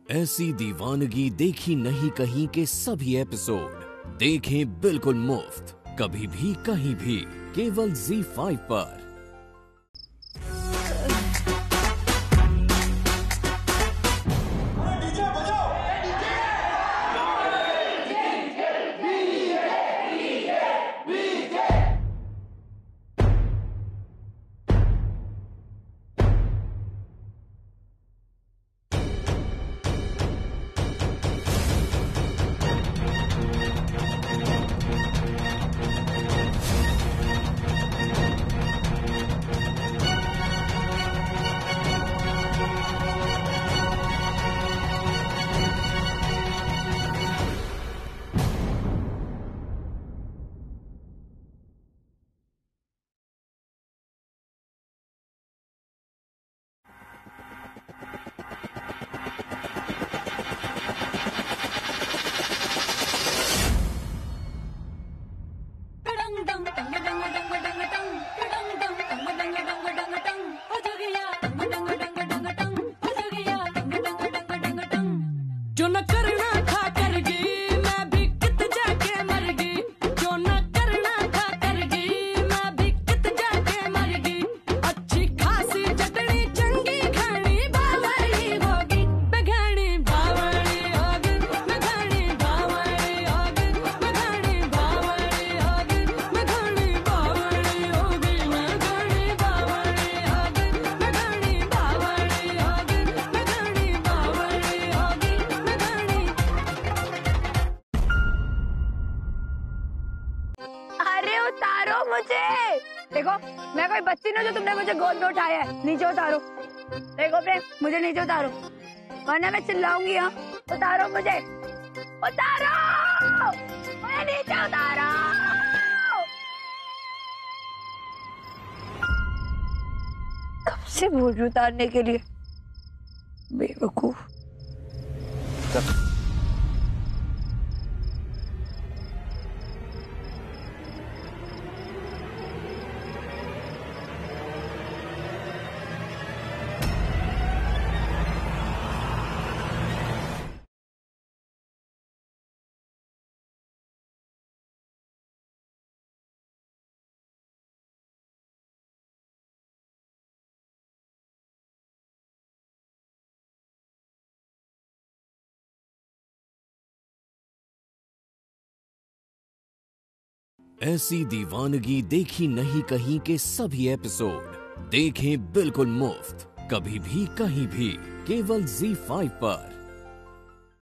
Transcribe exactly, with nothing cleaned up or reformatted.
ऐसी दीवानगी देखी नहीं कहीं के सभी एपिसोड देखें बिल्कुल मुफ्त, कभी भी कहीं भी, केवल ज़ी फाइव पर। जो न करना था करगी मैं भी कित जाके मरगी, जो न करना था करगी मैं भी कित जाके मरगी। अच्छी खासी चटनी चंगी घनी बावड़ी होगी, मैं घनी बावड़ी होगी, मैं घनी बावड़ी होगी, मैं घनी बावड़ी होगी, मैं घनी बावड़ी होगी, मैं घनी बावड़ी होगी, मैं घनी बावड़ी होगी, मैं घनी बावड़ी होगी। अरे उतारो मुझे। देखो मैं कोई बच्ची नहीं जो तुमने मुझे गोद में उठाया है। नीचे उतारो। देखो प्रेम, मुझे नीचे उतारो वरना मैं चिल्लाऊंगी। हाँ उतारो मुझे, उतारो मुझे, नीचे उतारो। कब से बोल रही उतारने के लिए, बेवकूफ। ऐसी दीवानगी देखी नहीं कहीं के सभी एपिसोड देखें बिल्कुल मुफ्त, कभी भी कहीं भी, केवल ज़ी फाइव पर।